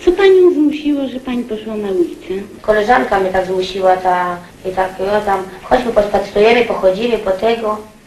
Co panią zmusiło, że pani poszła na ulicę? Koleżanka mnie tak zmusiła, i tak, tam, chodźmy pospacerujemy, pochodzimy po tego.